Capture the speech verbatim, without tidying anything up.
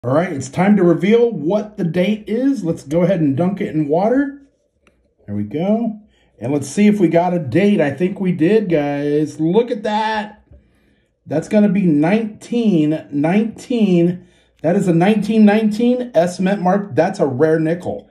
All right, it's time to reveal what the date is. Let's go ahead and dunk it in water. There we go. And let's see if we got a date. I think we did, guys. Look at that. That's going to be nineteen nineteen. That is a nineteen nineteen S-Mint mark. That's a rare nickel.